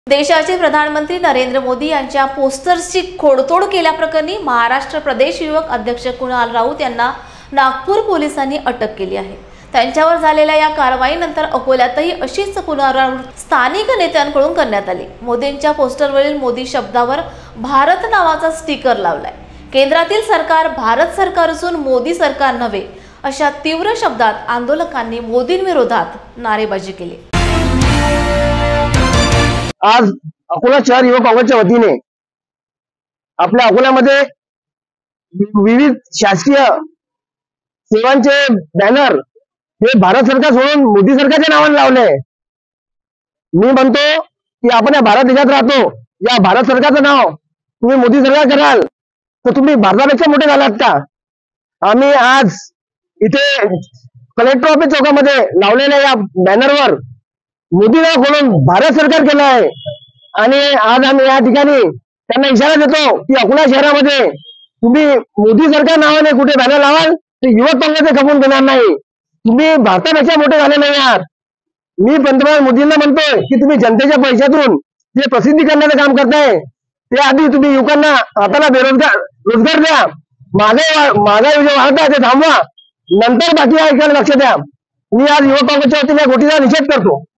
देशाचे प्रधानमंत्री नरेंद्र मोदी यांच्या पोस्टर्सची खोडतोड केल्याप्रकरणी महाराष्ट्र प्रदेश युवक अध्यक्ष कुणाल राऊत यांना नागपूर पोलिसांनी अटक केली आहे। त्यांच्यावर झालेल्या या कारवाईनंतर अकोल्यातही अशीच पुनरावृत्ती स्थानिक नेत्यांकडून करण्यात आली। मोदींच्या पोस्टरवरील मोदी शब्दावर भारत नावाचा स्टिकर लावलाय। केंद्रातील सरकार भारत सरकार असून मोदी सरकार नव्हे अशा तीव्र शब्दात आंदोलकांनी मोदींविरोधात नारेबाजी केली। आज अकोला शहर युवक काँग्रेसच्या वतीने आपल्या अकोल्यामध्ये विविध शासकीय सेवांचे बॅनर हे भारत सरकार सोडून मोदी सरकारच्या नावाने लावले। मी म्हणतो की आपण या भारत देशात राहतो, या भारत सरकारचं नाव तुम्ही मोदी सरकार कराल तर तुम्ही भारतापेक्षा मोठे झालात का? आम्ही आज इथे कलेक्टर ऑफिस चौकामध्ये लावलेल्या या बॅनरवर मोदी नाव खोलून भारत सरकार केलं आहे आणि आज आम्ही या ठिकाणी त्यांना इशारा देतो की अकोला शहरामध्ये तुम्ही मोदी सरकार नावाने कुठे बॅनर लावाल तर युवक काँग्रेसचे खपून देणार नाही। तुम्ही भारतापेक्षा मोठे झाले नाही आहात। मी पंतप्रधान मोदींना म्हणतोय की तुम्ही जनतेच्या पैशातून जे प्रसिद्धी करण्याचं काम करताय ते आधी तुम्ही युवकांना हाताला रोजगार द्या, महागाई जे वाढत आहे ते थांबवा, नंतर बाकी ऐकायला लक्ष द्या। मी आज युवक काँग्रेसच्या वतीने या गोष्टीचा निषेध करतो।